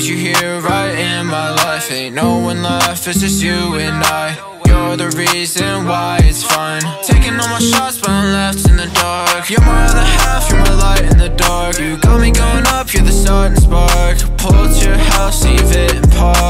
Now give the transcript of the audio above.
you here right in my life. Ain't no one left, it's just you and I. You're the reason why it's fun. Taking all my shots but I'm left in the dark. You're my other half, you're my light in the dark. You got me going up, you're the starting spark. Pull to your house, leave it in park.